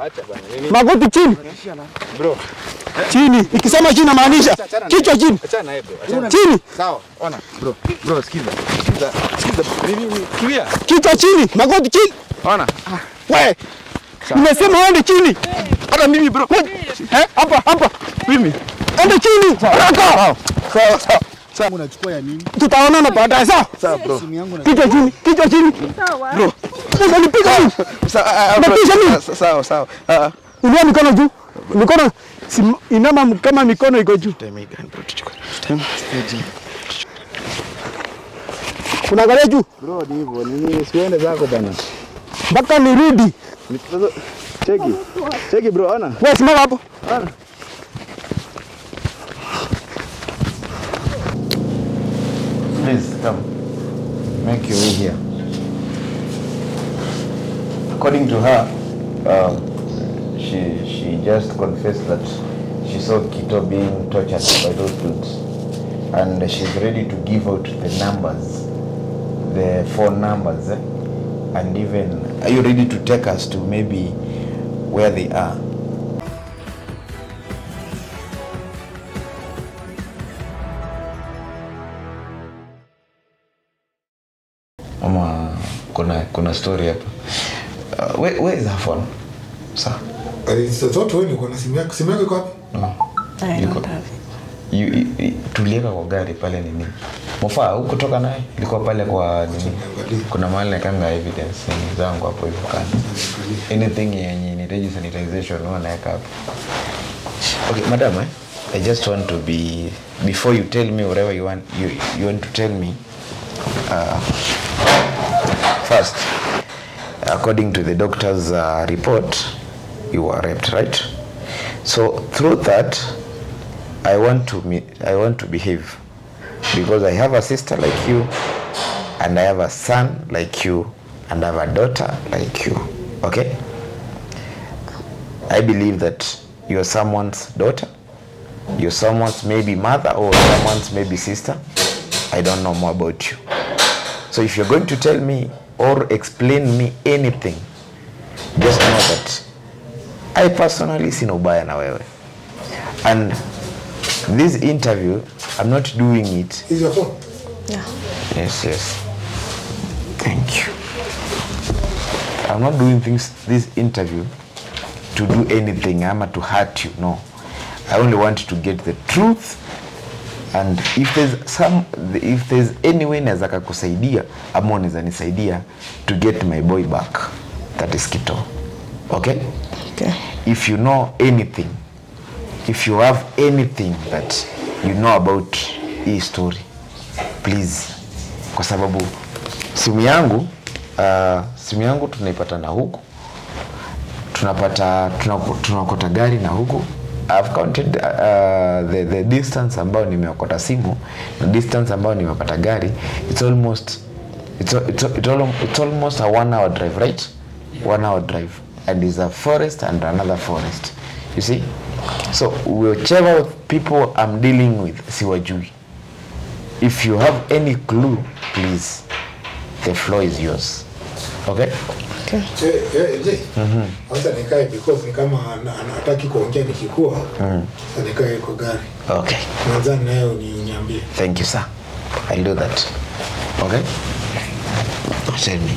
Acha bana. Magoti chini. Bro. Chini. Nikisema chini maanisha kichwa chini. Acha naye bro. Chini. Sawa. Ona bro. Bro sikiza. Mimi kiwia. Kichwa chini, magoti chini. Ona. Wewe. Nimesema uende chini. Hata mimi bro. Hapa. Mimi. Ende chini. Haraka. Sawa. Sasa unachukua ya nini? Tutaonana baadaye sawa? Sawa bro. Simu yangu na Kichwa chini. Sawa. Bro. Unanipiga hivi. Sawa. Unua mikono juu. Mikono inama kama mikono iko juu. Unaangalia juu. Bro, ni hivyo. Nini siende zako bana. Mpaka nirudi. Cheki bro, ona. Wewe simama hapo. Ona. Please come. Make your way here. According to her, she just confessed that she saw Kito being tortured by those dudes, and she's ready to give out the numbers, the phone numbers, and even, are you ready to take us to maybe where they are? Mama, kuna story hapa. Where is her phone? Sir. Zote wewe uko na simu yako. Simu yako iko wapi? No. I don't have it. Tulieka kwa gari pale nini? Mofaa huko toka naye ilikuwa pale kwa nini? Kuna mahali kama evidence zangu hapo hivyo kana. Anything yenye inahitaji sanitization naweka hapo. Okay, madam, I just want to be, before you tell me whatever you want to tell me. First, according to the doctor's report, you were raped, right? So through that, I want to behave, because I have a sister like you, and I have a son like you, and I have a daughter like you. Okay? I believe that you're someone's daughter, you're someone's maybe mother, or someone's maybe sister. I don't know more about you. So if you're going to tell me or explain me anything, just know that I personally see no ubaya na wewe. And this interview, I'm not doing it. Is your phone? Yeah. Yes. Thank you. I'm not doing this interview to do anything, ama to hurt you. No. I only want to get the truth. And if there's any way naweza kukusaidia, ama unaweza nisaidia to get my boy back, that is Kito. Okay? Okay. If you know anything, if you have anything that you know about hii story, please, kwa sababu simu yangu tunaipata na huku, tunakota gari na huku. I've counted the distance ambao nimeokota simu na distance ambao nimepata gari. It's almost a 1 hour drive, right? 1 hour drive, and it's a forest and another forest, you see. So whichever people I'm dealing with, siwajui. If you have any clue, please, the floor is yours. Okay? Okay. Sasa nikae because ni kama anataka kuongea nikikua. Sasa nikae kwa gari. Okay. Nadhani nayo uniambie. Thank you, sir. I'll do that. Okay? Tell me.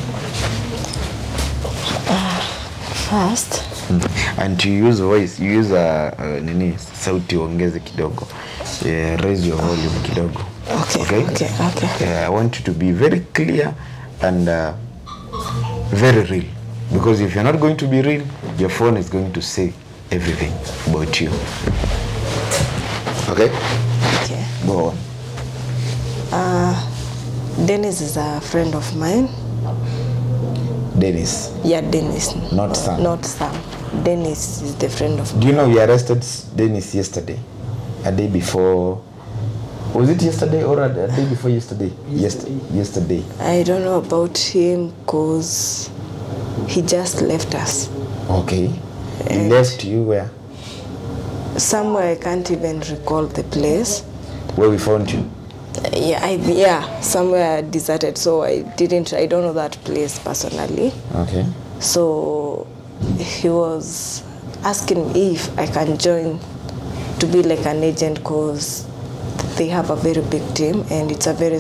First. And to use voice, you use nini sauti ongeze kidogo. Raise your volume kidogo. Okay? I want you to be very clear and very real, because if you're not going to be real, your phone is going to say everything about you. Okay? Okay. Go on. Dennis is a friend of mine. Dennis? Yeah, Dennis. Not Sam? Not Sam. Dennis is the friend of mine. Do you know we arrested Dennis yesterday? A day before? Was it yesterday or a day before yesterday? Yesterday. I don't know about him because he just left us. Okay. He left you where? Somewhere, I can't even recall the place. Where we found you? Yeah, somewhere deserted. So I don't know that place personally. Okay. So he was asking me if I can join to be like an agent, because they have a very big team and it's a very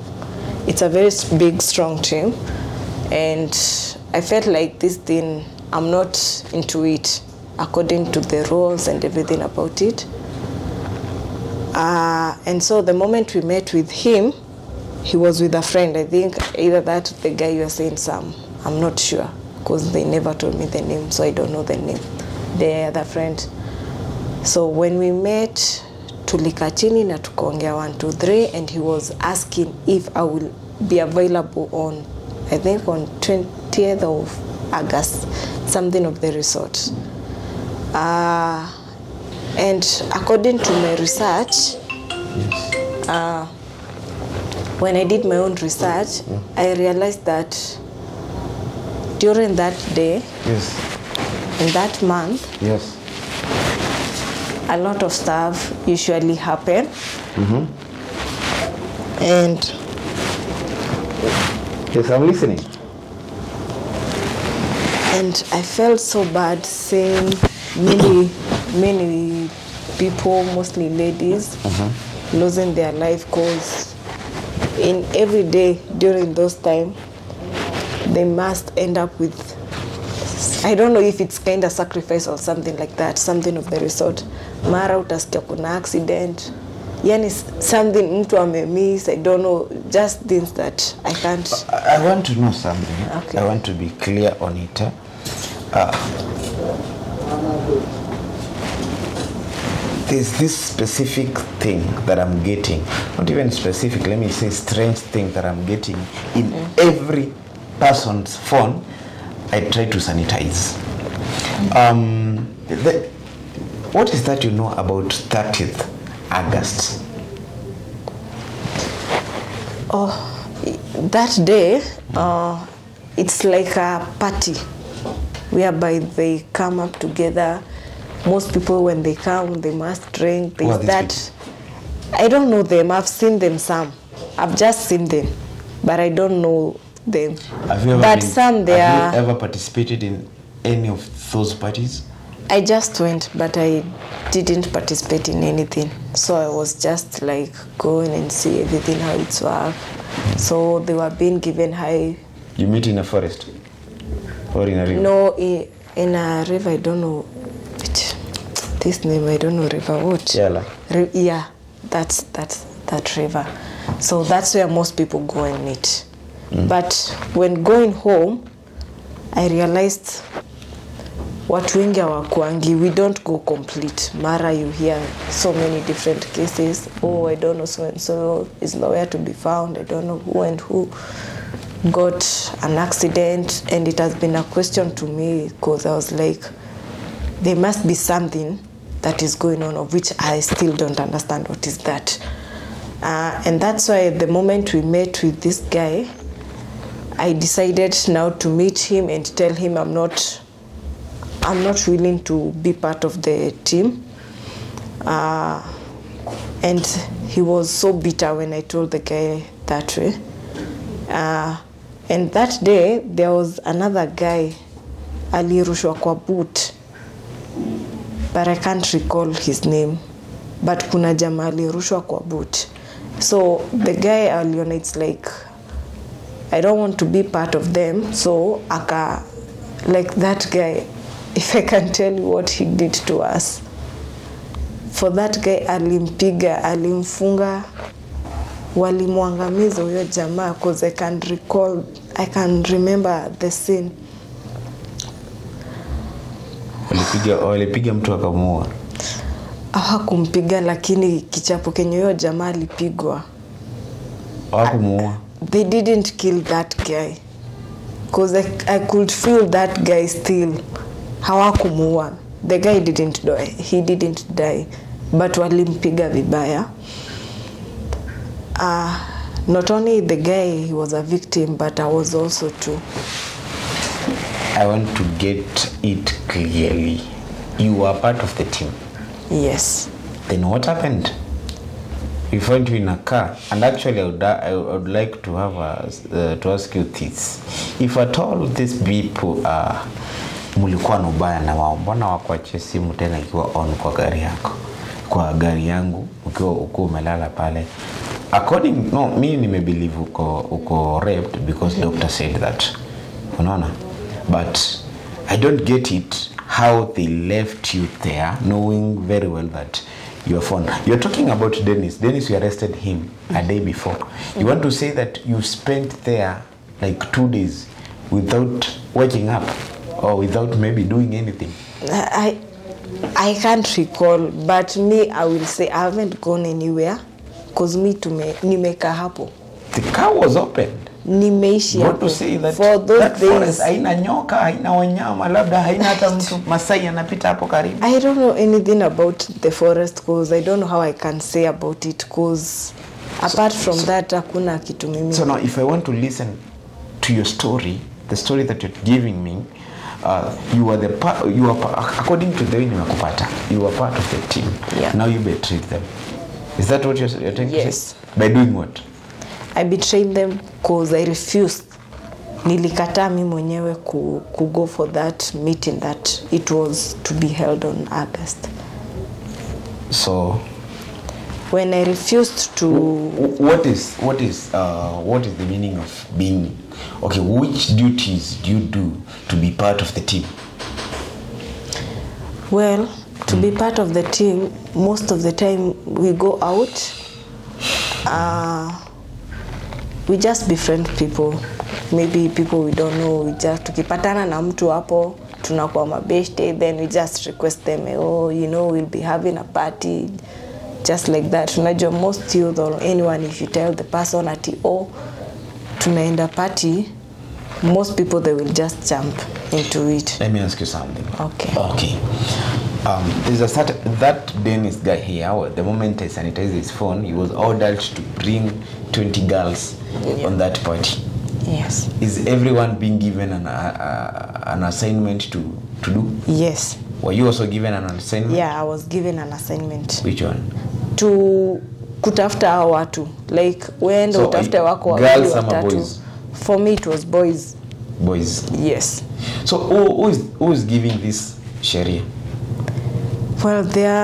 big, strong team. And I felt like this thing, I'm not into it according to the rules and everything about it. And so the moment we met with him, he was with a friend. I think either that, the guy you are saying, Sam, I'm not sure, because they never told me the name, so I don't know the name. The other friend. So when we met, tulika chini na tukaongea 1, 2, 3, and he was asking if I will be available on, I think on 20th of August, something of the resort. And according to my research, when I did my own research, I realized that during that day, in that month, a lot of stuff usually happen. And yes, I'm listening. And I felt so bad seeing many people, mostly ladies, losing their life, because in every day during those times, they must end up with, I don't know if it's kind of sacrifice or something like that, something of the resort. Mara utasikia kuna accident, yani something mtu amemiss, I don't know, just things that I can't. I want to know something. Okay. I want to be clear on it. There's this specific thing that I'm getting, not even specific, let me say strange thing that I'm getting in every person's phone. I try to sanitize. What is that you know about 30th August? Oh, that day, it's like a party whereby they come up together. Most people, when they come, they must drink. There's that. I don't know them. I've seen them some. I've just seen them, but I don't know them. Have you ever ever participated in any of those parties? I just went, but I didn't participate in anything. So I was just like going and see everything, how it's work. So they were being given high. You meet in a forest or in a river? No, in a river. I don't know this name. I don't know river what. Yeah, that's that river. So that's where most people go and meet. But when going home, I realized watu wengi hawakuangi, we don't go complete. Mara you hear so many different cases. Oh, I don't know, so and so is nowhere to be found. I don't know who and who got an accident. And it has been a question to me, because I was like, there must be something that is going on, of which I still don't understand what is that. And that's why the moment we met with this guy, I decided now to meet him and tell him I'm not willing to be part of the team. And he was so bitter when I told the guy that way. And that day, there was another guy, alirushwa kwa boot, but I can't recall his name. But kuna jamaa alirushwa kwa boot. So the guy aliona, it's like, I don't want to be part of them. So like that guy, if I can tell you what he did to us. For that guy, alimpiga, alimfunga, walimwangamiza huyo jamaa, because I can remember the scene. Walipiga mtu akamuua? Hawakumpiga, lakini kichapo kenye huyo jamaa alipigwa. Hawakumuua? They didn't kill that guy, because I could feel that guy still. Hawakumuua. The guy didn't die. He didn't die. But walimpiga vibaya. Not only the guy, he was a victim, but I was also too. I want to get it clearly. You were part of the team? Yes. Then what happened? You found you in a car, and actually I would like to have to ask you this: if at all these people are mulikuwa na ubaya na wao, mbona wakuachia simu tena ikiwa on kwa gari yako, kwa gari yangu ukiwa umelala pale? According, no, me nimebelieve uko raped because doctor said that, unaona, but I don't get it how they left you there knowing very well that your phone. You're talking about Dennis. You arrested him a day before. You want to say that you spent there like 2 days without waking up or without maybe doing anything? I can't recall, but me, I will say I haven't gone anywhere because me nimeka hapo. The car was opened. Nimeishi hapo. Want to say that for those that days, forest haina nyoka, haina wanyama, labda haina hata mtu Masai anapita hapo karibu? I don't know anything about the forest because I don't know how I can say about it because apart from that hakuna kitu mimi. So now if I want to listen to your story, the story that you're giving me, you are according to the way nimekupata, you are part of the team. Yeah. Now you betrayed them. Is that what you're trying to say? By doing what? I betrayed them because I refused. Nilikataa mimi mwenyewe ku go for that meeting that it was to be held on August. So when I refused to, what is the meaning of being, okay, which duties do you do to be part of the team? Well, to be part of the team, most of the time we go out, we just befriend people, maybe people we don't know, we just tukipatana na mtu hapo tunakuwa mabeshte, then we just request them, oh, you know, we'll be having a party, just like that. Unajua most youth or anyone, if you tell the person ati, oh, tunaenda party, most people, they will just jump into it. Let me ask you something. Okay. There's that Dennis guy here, the moment I sanitized his phone, he was ordered to bring 20 girls on that party. Yes. Is everyone being given an assignment to do? Yes. Were you also given an assignment? Yeah, I was given an assignment. Which one? To kutafuta hao watu. Like when so utafute wako girls ama boys? For me it was boys. Boys. Yes. So who is giving this Sharia? Well,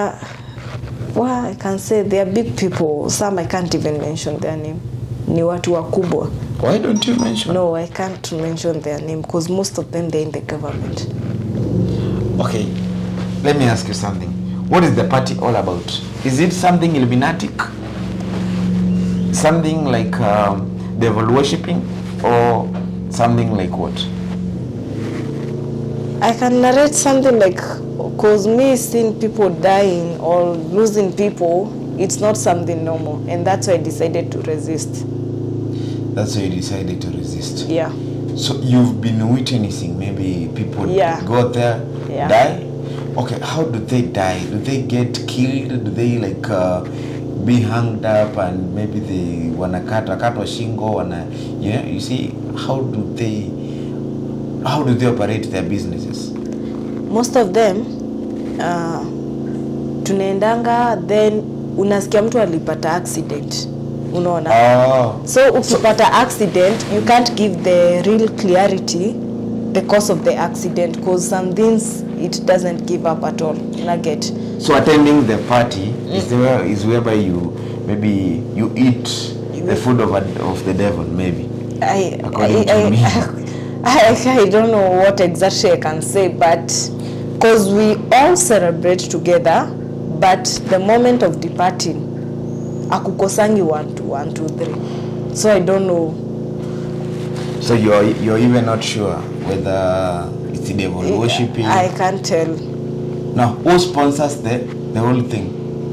I can say they are big people. Some I can't even mention their name. Ni watu wakubwa. Why don't you mention? No, I can't mention their name because most of them, they're in the government. Okay, let me ask you something. What is the party all about? Is it something Illuminatic? Something like devil worshipping? Or something like what? I can narrate something like, because me seeing people dying or losing people, it's not something normal, and that's why I decided to resist. That's why you decided to resist? Yeah. So you've been witnessing maybe people go there, die? Okay, how do they die? Do they get killed? Do they like be hanged up and maybe they wanakatwa shingo, you see, how do they operate their businesses? Most of them tunaendanga, then unasikia mtu alipata accident, unaona. So ukipata accident, you can't give the real clarity the cause of the accident, because some things it doesn't give up at all. Get. So attending the party is whereby you eat the food of the devil, maybe. According to me. I don't know what exactly I can say, but because we all celebrate together, but the moment of departing, akukosangi 1 2 3. So I don't know. So you're even not sure whether it's the devil worshipping? I can't tell. Now, who sponsors the whole thing?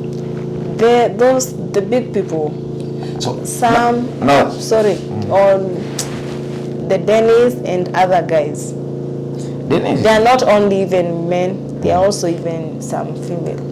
The big people. So some on the Dennis and other guys. Dennis? They are not only even men, they are also even some female.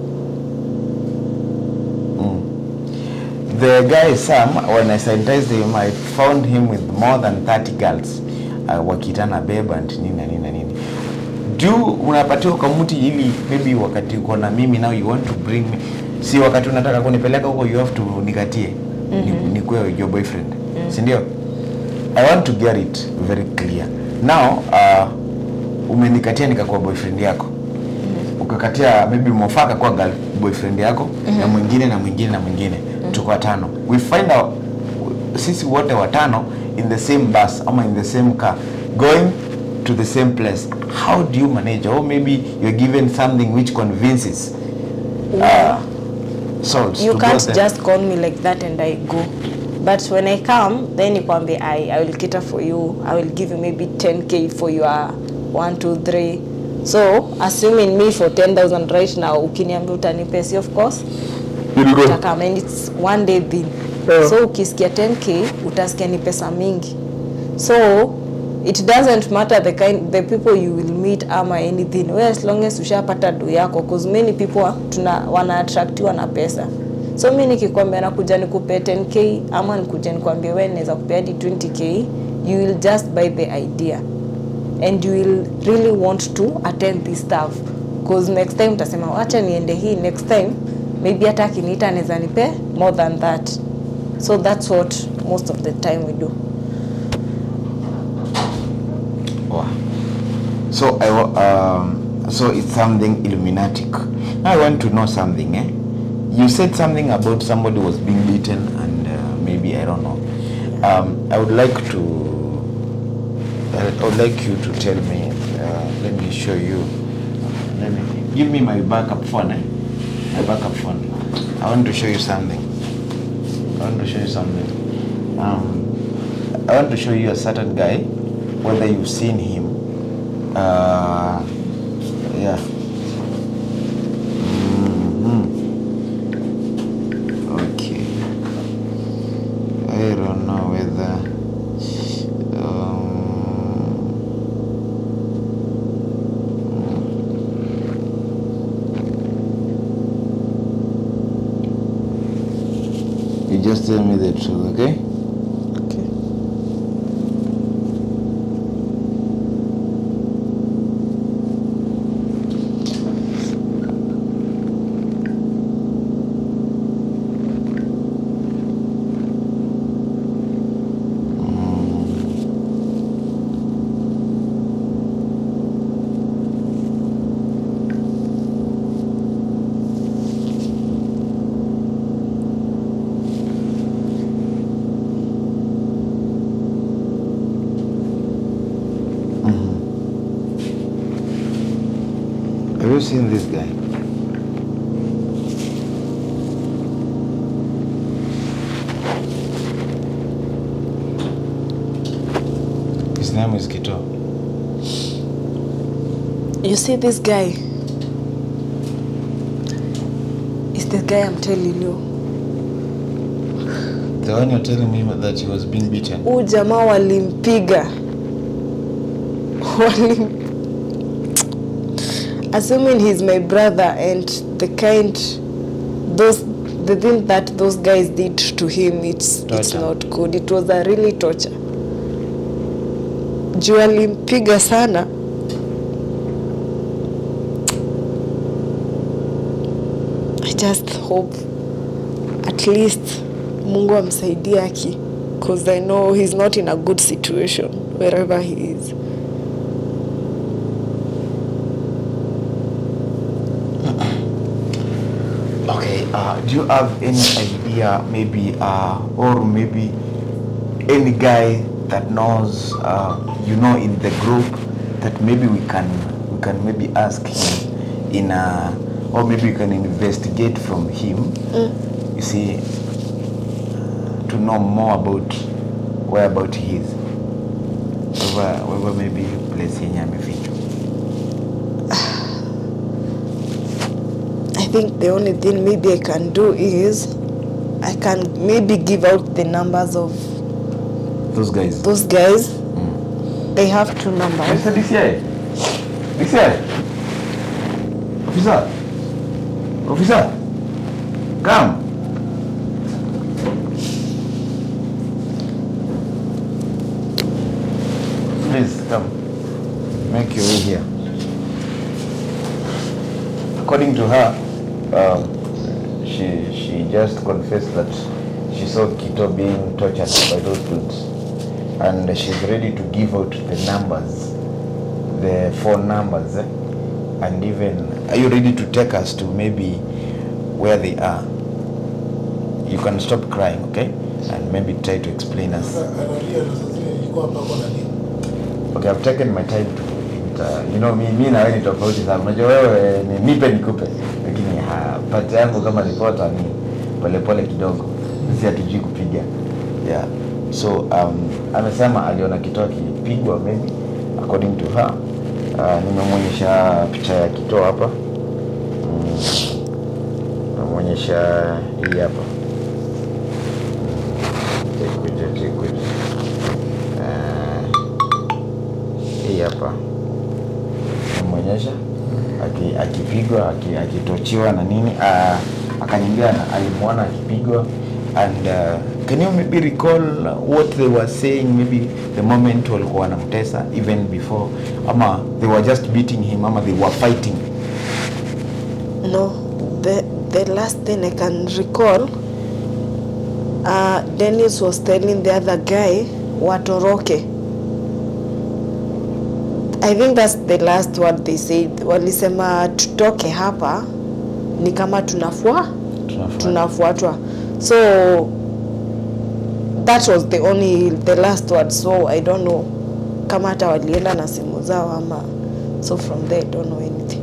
The guy Sam, when I sanitized him, I found him with more than 30 girls. Wakitana beba and nini. Do unapatiwa kamuti ili maybe wakati uko na mimi now you want to bring me. Si wakati unataka kunipeleka huko you have to nikatie. Nikuwe your boyfriend. Si ndio? I want to get it very clear. Now, umenikatia nikakuwa boyfriend yako. Ukakatia maybe Mofaka kwa girl boyfriend yako na mwingine na mwingine na mwingine. Tuko watano. We find out sisi wote watano in the same bus or in the same car going to the same place. How do you manage? Or maybe you're given something which convinces souls. You can't just call me like that and I go. But when I come, then you can be I will cater for you. I will give you maybe 10k for your 1, 2, 3. So assuming me for 10,000 right now, ukiniambia utanipesi, of course utakama, and it's one day thing. So ukisikia 10k utasikia ni pesa mingi. So it doesn't matter the people you will meet ama anything, where as long as ushapata do yako, because many people wana attractiwa na pesa. So mimi nikikwambia nakuja nikupe 10k ama nikuja nikwambia wewe naweza kupea hadi 20k, you will just buy the idea and you will really want to attend this stuff, because next time utasema acha niende hii, next time maybe hata akiniita anaweza nipe more than that. So that's what most of the time we do. Wow. So so it's something Illuminatic. Now I want to know something. You said something about somebody was being beaten and maybe I don't know. I would like you to tell me. Let me show you. Let me give me my backup phone. My backup phone. I want to show you something. I want to show you a certain guy. Whether you've seen him. Yeah. Okay. I don't know whether you just tell me the truth, okay? Okay. Have you seen this guy? His name is Kito. You see this guy? It's the guy I'm telling you. The one you're telling me that he was being beaten. Huyu jamaa walimpiga. Assuming he's my brother and the thing that those guys did to him, it's not good. It was a really torture. Juu alimpiga sana. I just hope at least Mungu amsaidie aki, because I know he's not in a good situation wherever he is. Okay, do you have any idea, maybe, or maybe any guy that knows, in the group, that maybe we can maybe ask him or maybe we can investigate from him, you see, to know more about whereabout he is, wherever maybe place yenye amefichwa. I think the only thing maybe I can do is I can maybe give out the numbers of those guys. They have 2 numbers. Mr. DCI. Officer, come. Please come. Make your way here. According to her, she just confessed that she saw Kito being tortured by those dudes, and she's ready to give out the numbers the phone numbers, and even, are you ready to take us to maybe where they are? You can stop crying, okay? And maybe try to explain us. Okay, I've taken my time to you know, me na wewe ni tofauti sana. Unajua wewe ni nipe nikupe, lakini pati yangu kama reporter ni pole kidogo. Sisi hatujui kupiga. Yeah. So amesema aliona kitoo kilipigwa, maybe according to her. Nimemwonyesha picha ya kitoo hapa. Nimemwonyesha hii hapa. Hii hapa. Nimemwonyesha akipigwa, akitochiwa na nini, akaniambia alimuona akipigwa. And can you maybe recall what they were saying, maybe the moment walikuwa wanamtesa, even before, ama they were just beating him, ama they were fighting? No, the last thing I can recall, Dennis was telling the other guy watoroke. I think that's the last word they said. Walisema tutoke hapa ni kama tunafuatwa. So that was the last word. So I don't know kama hata walienda na simu zao ama. So from there I don't know anything.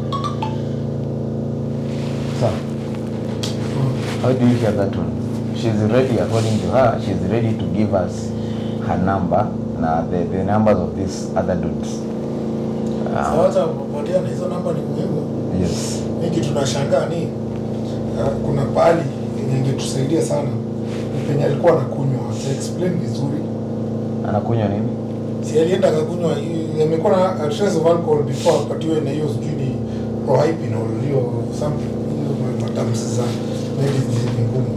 So how do you hear that one? She's ready, according to her, she's ready to give us her number, the numbers of these other dudes. Sasa mmoja hizo namba ni muhimu. Yes. Hiki tunashangaa ni kuna pali ingetusaidia sana. Penye alikuwa anakunywa, explain vizuri. Anakunywa nini? Si alienda akakunywa, amekuwa na trace of alcohol before apatiwe na hiyo sijui prohypnol hiyo something, hiyo matamshi za medicine ni ngumu.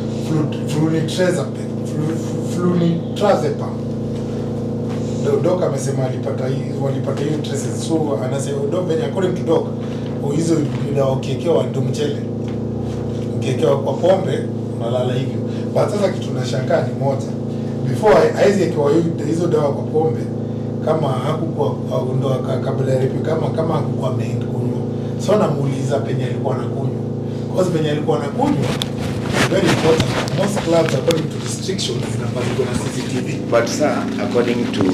Flunitrazepam. Doc amesema walipata hiyo traces. So anasema doc venye according to doc hizo dawa ukiwekewa ndo mchele, ukiwekewa kwa pombe unalala hivyo. But sasa kitu tunashangaa ni moja, before aizi akiwa hizo dawa kwa pombe, kama hakukuwa ndo kabla ya kama hakukuwa ameenda kunywa, so namuuliza penye alikuwa anakunywa, because penye alikuwa anakunywa very important. Most clubs according to restrictions zinapaswa na CCTV. But sir, according to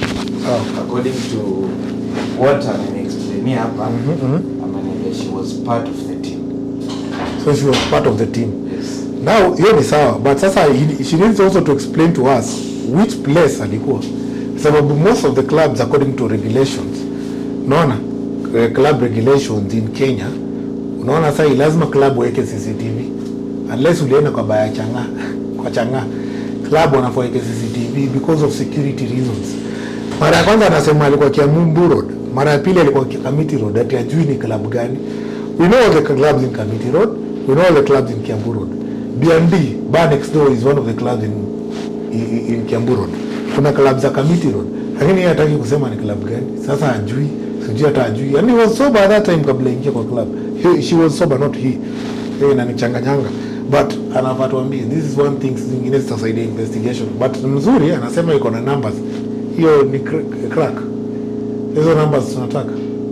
what I'm explaining hapa, she was part of the team. So she was part of the team. Yes. Now hiyo ni sawa, but sasa she needs also to explain to us which place alikuwa. Sababu most of the clubs according to regulations, unaona club regulations in Kenya, unaona sasa lazima club weke CCTV. Unless ulienda kwa baya changa, kwa changa club wanafanya CCTV because of security reasons. Mara ya kwanza anasema alikuwa Kiambu Road, mara ya pili alikuwa Kamiti Road, ati ajui ni club gani. We know all the clubs in Kamiti Road, we know all the clubs in Kiambu Road. B&D, bar next door, is one of the clubs in Kiambu Road. Kuna clubs za Kamiti Road, lakini yeye hataki kusema ni club gani. Sasa ajui, sijui hata ajui. And he was sober at that time kabla ingia kwa club. She was sober, not he. Yeye inanichanganyanga. But anapatuambia this is one thing zingine zitasaidia investigation. But mzuri anasema iko na numbers. Hiyo ni crack. Hizo numbers tunataka.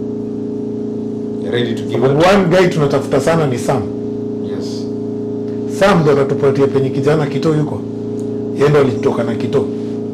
Ready to give one guy tunatafuta sana ni Sam. Yes. Sam ndo atatupatia penye kijana Kitoo yuko. Yeye ndo alitoka na Kitoo.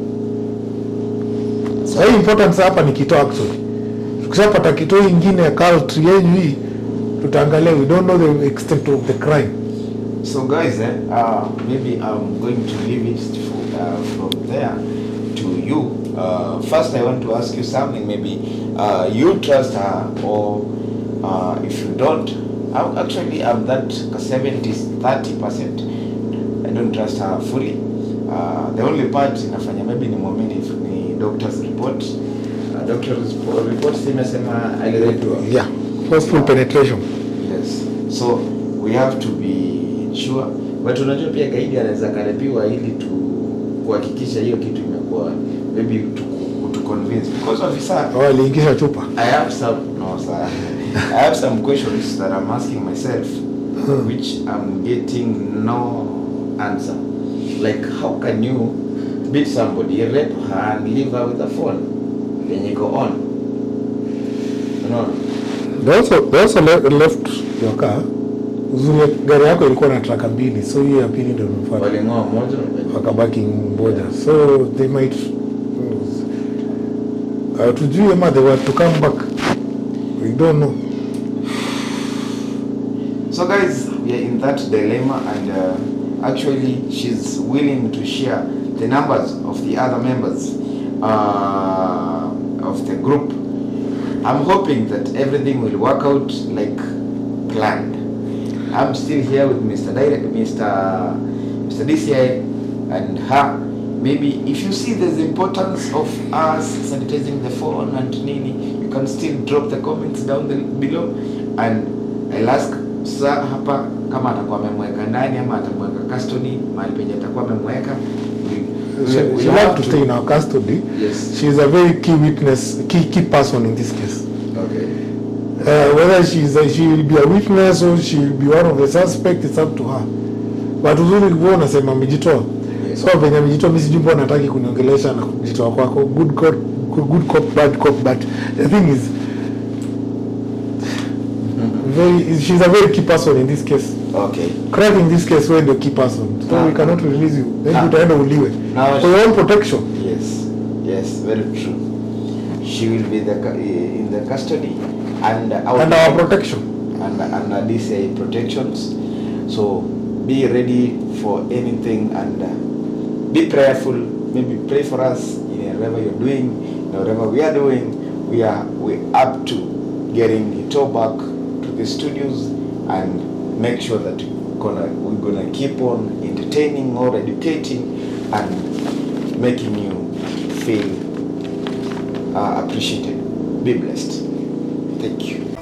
So important hapa ni Kitoo actually. Tukishapata Kitoo nyingine ya culture yenu hii tutaangalia, we don't know the extent of the crime. So guys, maybe I'm going to leave it from there to you. First I want to ask you something, maybe you trust her, or if you don't, actually I'm that 70-30%. I don't trust her fully. The only part inafanya maybe ni muamini ni doctor's report. Doctor's report simesema aliletwa. Yeah, forceful penetration. Yes. So we have to be sure, but unajua pia gaidi anaweza karibiwa ili kuhakikisha hiyo kitu imekuwa maybe to convince, because officer aliingisha chupa. I have some questions that I'm asking myself which I'm getting no answer. Like, how can you beat somebody, rape her and leave her with a phone when you go on? Unaona? They also left your car. Uzuri gari yako ilikuwa na traka mbili, so hiyo ya pili ndio imefuata. Waling'oa moja Wakabaki moja. So they might tujue ma they were to come back. We don't know. So guys, we are in that dilemma, and actually she's willing to share the numbers of the other members of the group. I'm hoping that everything will work out like planned. I'm still here with Mr. DCI and her. Maybe if you see there's the importance of us sanitizing the phone and nini, you can still drop the comments down below, and I'll ask Sir hapa kama atakuwa amemweka ndani ama atamweka custody mahali penye atakuwa amemweka. She have to stay in our custody. Yes. She is a very key witness, key person in this case. Okay. Whether she will be a witness or she will be one of the suspects, it's up to her. But uzuri kwa unasema amejitoa. Yes. So venye amejitoa mimi sijui mbona nataki kuniongelesha na kujitoa kwako. Good cop, bad cop, but the thing is she's a very key person in this case. Okay. Crack in this case when the key person. So we cannot release you. Then utaenda uliwe. For your own protection. Yes, very true. She will be in the custody and our protection and our DCI protections. So be ready for anything, and be prayerful. Maybe pray for us in whatever you're doing, whatever we are doing. We're up to getting Ito back to the studios, and make sure that we're gonna keep on entertaining or educating and making you feel appreciated. Be blessed. Thank you.